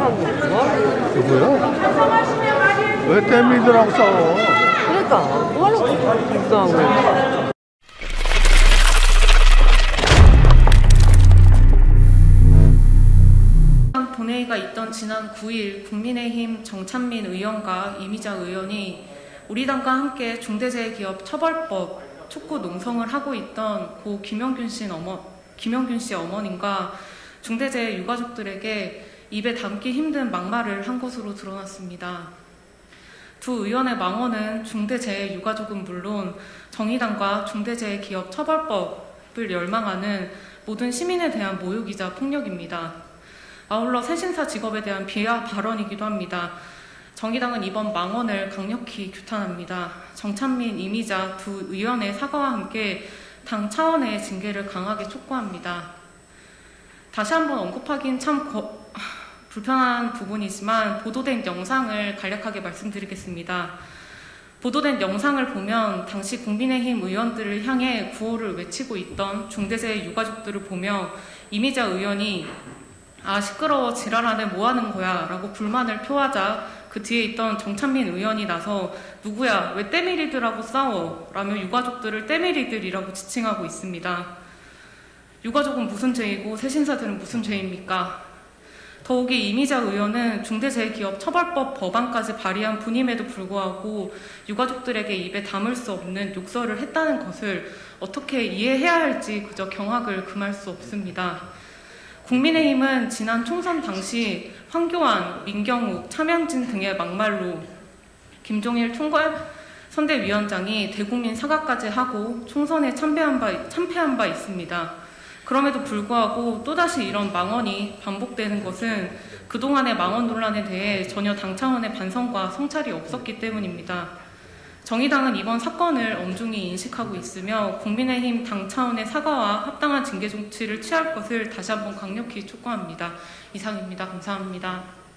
싸우는 거야? 누구요? 왜 때밀더라고 싸워? 그러니까 뭐하러 싸우고. 본회의가 있던 지난 9일 국민의힘 정찬민 의원과 이미자 의원이 우리 당과 함께 중대재해기업 처벌법 촉구 농성을 하고 있던 고 김영균 씨 어머님과 중대재해 유가족들에게 입에 담기 힘든 막말을 한 것으로 드러났습니다. 두 의원의 망언은 중대재해 유가족은 물론 정의당과 중대재해기업 처벌법을 열망하는 모든 시민에 대한 모욕이자 폭력입니다. 아울러 새신사 직업에 대한 비하 발언이기도 합니다. 정의당은 이번 망언을 강력히 규탄합니다. 정찬민, 이미자 두 의원의 사과와 함께 당 차원의 징계를 강하게 촉구합니다. 다시 한번 언급하긴 참 불편한 부분이지만 보도된 영상을 간략하게 말씀드리겠습니다. 보도된 영상을 보면 당시 국민의힘 의원들을 향해 구호를 외치고 있던 중대재해 유가족들을 보며 이미자 의원이 아 시끄러워 지랄하네 뭐하는 거야 라고 불만을 표하자 그 뒤에 있던 정찬민 의원이 나서 누구야 왜 때밀이들하고 싸워 라며 유가족들을 때밀이들이라고 지칭하고 있습니다. 유가족은 무슨 죄이고 새신사들은 무슨 죄입니까? 더욱이 이미자 의원은 중대재해기업 처벌법 법안까지 발의한 분임에도 불구하고 유가족들에게 입에 담을 수 없는 욕설을 했다는 것을 어떻게 이해해야 할지 그저 경악을 금할 수 없습니다. 국민의힘은 지난 총선 당시 황교안, 민경욱, 차명진 등의 막말로 김종일 총괄 선대위원장이 대국민 사과까지 하고 총선에 참패한 바 있습니다. 그럼에도 불구하고 또다시 이런 망언이 반복되는 것은 그동안의 망언 논란에 대해 전혀 당 차원의 반성과 성찰이 없었기 때문입니다. 정의당은 이번 사건을 엄중히 인식하고 있으며 국민의힘 당 차원의 사과와 합당한 징계 조치를 취할 것을 다시 한번 강력히 촉구합니다. 이상입니다. 감사합니다.